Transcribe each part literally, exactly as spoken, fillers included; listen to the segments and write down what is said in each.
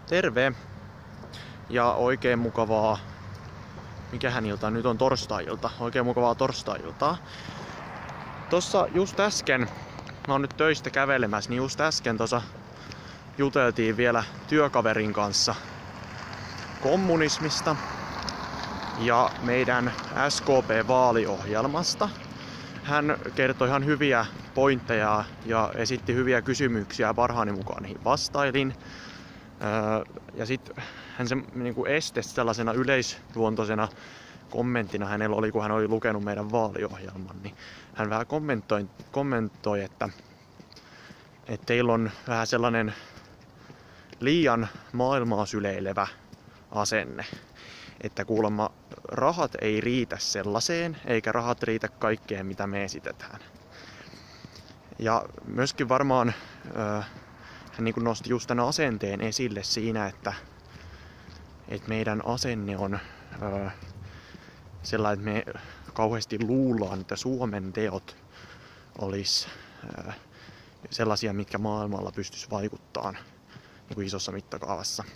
Terve! Ja oikein mukavaa... Mikähän ilta? Nyt on torstai-ilta. Oikein mukavaa torstai-iltaa. Tossa just äsken, mä oon nyt töistä kävelemässä, niin just äsken tossa juteltiin vielä työkaverin kanssa kommunismista ja meidän S K P-vaaliohjelmasta. Hän kertoi ihan hyviä pointteja ja esitti hyviä kysymyksiä ja parhaani mukaan niihin vastailin. Ja sitten hän se niinku estesi sellaisena yleisluontoisena kommenttina hänellä oli, kun hän oli lukenut meidän vaaliohjelman, niin hän vähän kommentoi, kommentoi että, että teillä on vähän sellainen liian maailmaa syleilevä asenne. Että kuulemma rahat ei riitä sellaiseen, eikä rahat riitä kaikkeen, mitä me esitetään. Ja myöskin varmaan äh, hän niin kuin nosti just tämän asenteen esille siinä, että, että meidän asenne on äh, sellainen, että me kauheasti luullaan, että Suomen teot olisi äh, sellaisia, mitkä maailmalla pystyisi vaikuttamaan niin kuin isossa mittakaavassa.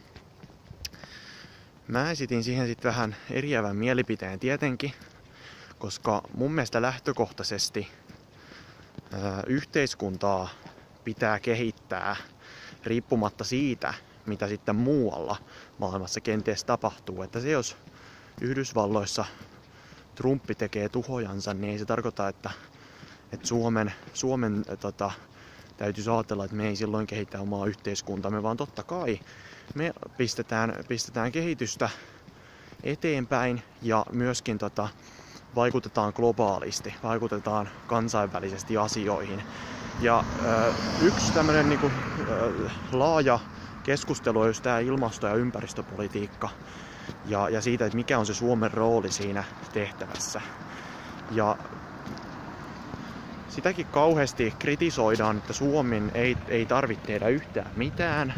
Mä esitin siihen sitten vähän eriävän mielipiteen tietenkin, koska mun mielestä lähtökohtaisesti ää, yhteiskuntaa pitää kehittää riippumatta siitä, mitä sitten muualla maailmassa kenties tapahtuu. Että se, jos Yhdysvalloissa Trumpi tekee tuhojansa, niin ei se tarkoita, että, että Suomen, Suomen tota, täytyisi ajatella, että me ei silloin kehitä omaa yhteiskuntamme, vaan totta kai me pistetään, pistetään kehitystä eteenpäin ja myöskin tota, vaikutetaan globaalisti, vaikutetaan kansainvälisesti asioihin. Ja ö, yksi tämmöinen niinku, ö, laaja keskustelu on just tämä ilmasto- ja ympäristöpolitiikka ja, ja siitä, että mikä on se Suomen rooli siinä tehtävässä. Ja sitäkin kauheasti kritisoidaan, että Suomen ei, ei tarvitse tehdä yhtään mitään.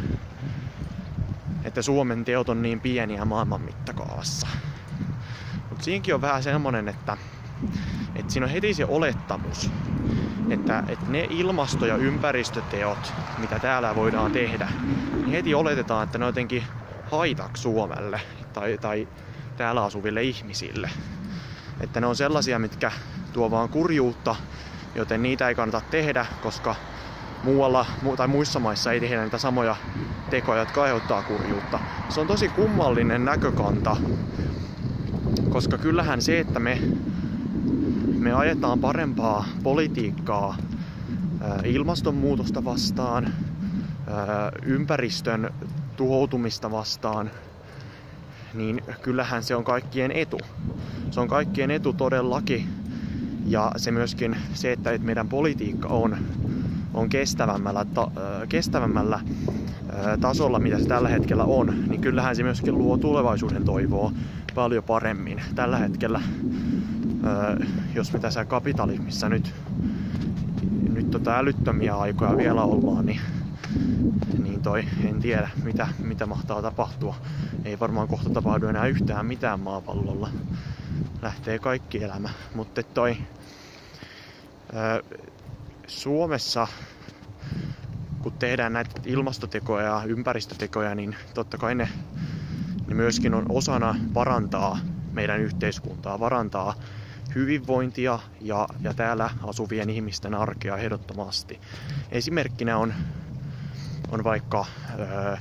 Että Suomen teot on niin pieniä maailman mittakaavassa. Mutta siinäkin on vähän semmonen, että, että siinä on heti se olettamus, että, että ne ilmasto- ja ympäristöteot, mitä täällä voidaan tehdä, niin heti oletetaan, että ne on jotenkin haitaksi Suomelle tai, tai täällä asuville ihmisille. Että ne on sellaisia, mitkä tuo vaan kurjuutta, joten niitä ei kannata tehdä, koska muualla tai muissa maissa ei tehdä niitä samoja tekoja, jotka aiheuttaa kurjuutta. Se on tosi kummallinen näkökanta, koska kyllähän se, että me, me ajetaan parempaa politiikkaa ää, ilmastonmuutosta vastaan, ää, ympäristön tuhoutumista vastaan, niin kyllähän se on kaikkien etu. Se on kaikkien etu todellakin. Ja se myöskin se, että meidän politiikka on, on kestävämmällä, ta, kestävämmällä tasolla, mitä se tällä hetkellä on, niin kyllähän se myöskin luo tulevaisuuden toivoa paljon paremmin. Tällä hetkellä, jos me tässä kapitalismissa nyt, nyt tota älyttömiä aikoja vielä ollaan, niin, niin toi, en tiedä mitä, mitä mahtaa tapahtua. Ei varmaan kohta tapahdu enää yhtään mitään maapallolla. Lähtee kaikki elämä. Mutta toi ää, Suomessa, kun tehdään näitä ilmastotekoja ja ympäristötekoja, niin totta kai ne, ne myöskin on osana parantaa meidän yhteiskuntaa, parantaa hyvinvointia ja, ja täällä asuvien ihmisten arkea ehdottomasti. Esimerkkinä on, on vaikka ää,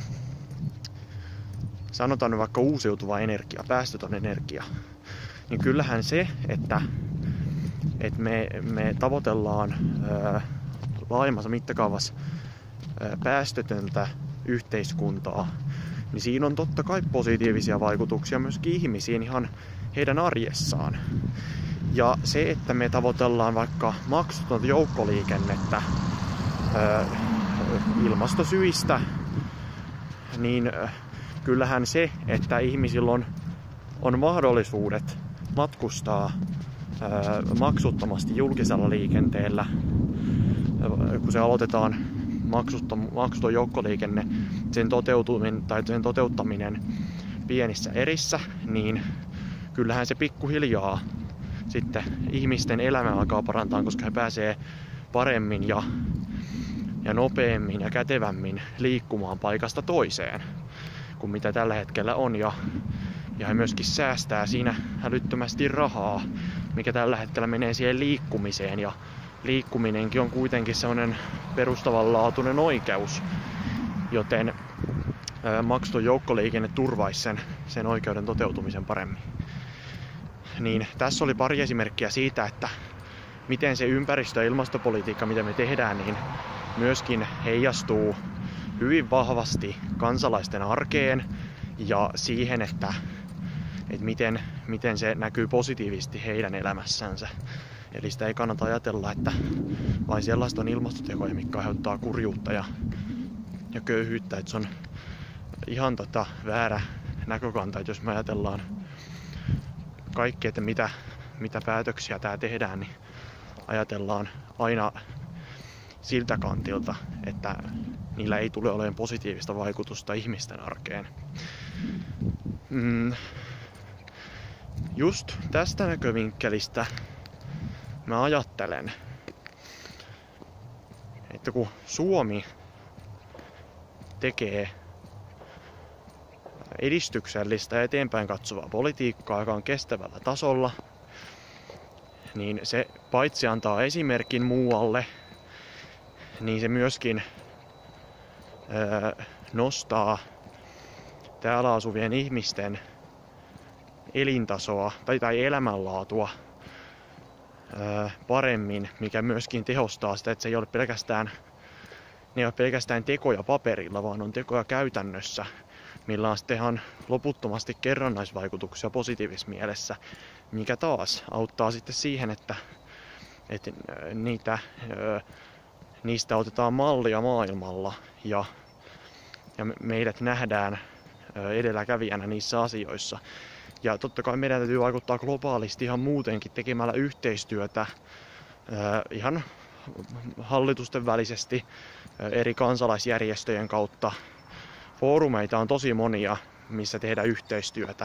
sanotaan vaikka uusiutuva energia, päästötön energia. Niin kyllähän se, että, että me, me tavoitellaan ää, laajemmassa mittakaavassa ää, päästötöntä yhteiskuntaa, niin siinä on totta kai positiivisia vaikutuksia myöskin ihmisiin ihan heidän arjessaan. Ja se, että me tavoitellaan vaikka maksutonta joukkoliikennettä ää, ilmastosyistä, niin ää, kyllähän se, että ihmisillä on, on mahdollisuudet matkustaa ää, maksuttomasti julkisella liikenteellä, kun se aloitetaan maksuton, maksuton joukkoliikenne, sen toteutuminen tai sen toteuttaminen pienissä erissä, niin kyllähän se pikkuhiljaa sitten ihmisten elämä alkaa parantaa, koska he pääsee paremmin ja, ja nopeammin ja kätevämmin liikkumaan paikasta toiseen. kuin mitä tällä hetkellä on. Ja, ja he myöskin säästää siinä älyttömästi rahaa, mikä tällä hetkellä menee siihen liikkumiseen. Ja liikkuminenkin on kuitenkin sellainen perustavanlaatuinen oikeus, joten ää, maksuton joukkoliikenne turvaisi sen, sen oikeuden toteutumisen paremmin. Niin tässä oli pari esimerkkiä siitä, että miten se ympäristö- ja ilmastopolitiikka, mitä me tehdään, niin myöskin heijastuu hyvin vahvasti kansalaisten arkeen ja siihen, että, että miten, miten se näkyy positiivisesti heidän elämässänsä. Eli sitä ei kannata ajatella, että vain sellaista on ilmastotekoja, mitkä aiheuttaa kurjuutta ja, ja köyhyyttä. Että se on ihan tota väärä näkökanta, että jos me ajatellaan kaikki, että mitä, mitä päätöksiä tää tehdään, niin ajatellaan aina siltä kantilta, että niillä ei tule olemaan positiivista vaikutusta ihmisten arkeen. Mm. Just tästä näkövinkkelistä mä ajattelen, että kun Suomi tekee edistyksellistä ja eteenpäin katsovaa politiikkaa, joka on kestävällä tasolla, niin se paitsi antaa esimerkin muualle, niin se myöskin öö, nostaa täällä asuvien ihmisten elintasoa tai, tai elämänlaatua öö, paremmin, mikä myöskin tehostaa sitä, että se ei ole pelkästään, ne ei ole pelkästään tekoja paperilla, vaan on tekoja käytännössä, millä on sitten ihan loputtomasti kerrannaisvaikutuksia positiivisessa mielessä, mikä taas auttaa sitten siihen, että, että niitä, niistä otetaan mallia maailmalla ja, ja meidät nähdään edelläkävijänä niissä asioissa. Ja totta kai meidän täytyy vaikuttaa globaalisti ihan muutenkin tekemällä yhteistyötä ihan hallitusten välisesti eri kansalaisjärjestöjen kautta. Foorumeita on tosi monia, missä tehdään yhteistyötä.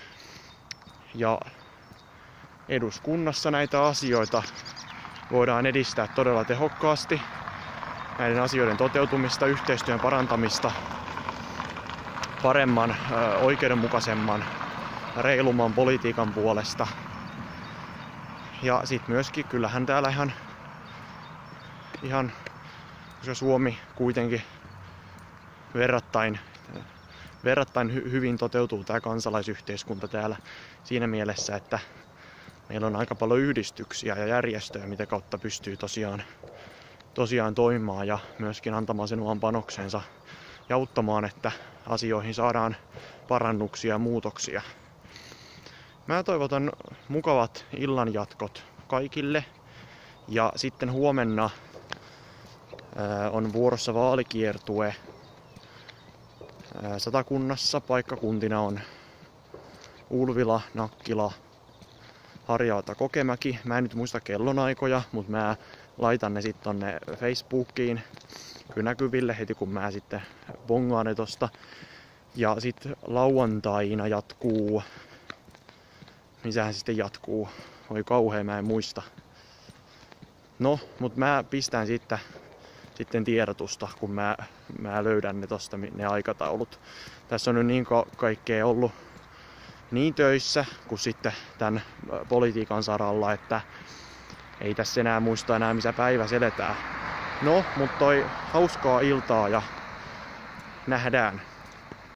Ja eduskunnassa näitä asioita voidaan edistää todella tehokkaasti. Näiden asioiden toteutumista, yhteistyön parantamista, paremman, oikeudenmukaisemman, reilumman politiikan puolesta. Ja sit myöskin kyllähän täällä ihan, ihan koska Suomi kuitenkin verrattain, verrattain hy- hyvin toteutuu tämä kansalaisyhteiskunta täällä siinä mielessä, että meillä on aika paljon yhdistyksiä ja järjestöjä, mitä kautta pystyy tosiaan, tosiaan toimimaan ja myöskin antamaan sen oman panoksensa ja auttamaan, että asioihin saadaan parannuksia ja muutoksia. Mä toivotan mukavat illanjatkot kaikille ja sitten huomenna ää, on vuorossa vaalikiertue ää, Satakunnassa. Paikkakuntina on Ulvila, Nakkila, Harjavalta, Kokemäki. Mä en nyt muista kellonaikoja, mutta mä laitan ne sitten tonne Facebookiin näkyville heti kun mä sitten bongaan ne tosta. Ja sitten lauantaina jatkuu, missähän se sitten jatkuu, oi kauhea, mä en muista. No, mut mä pistän sitten, sitten tiedotusta, kun mä, mä löydän ne tosta ne aikataulut. Tässä on nyt niin kaikkea ollut niin töissä kuin sitten tämän politiikan saralla, että ei tässä enää muista enää missä päivä eletään. No, mutta toi hauskaa iltaa ja nähdään.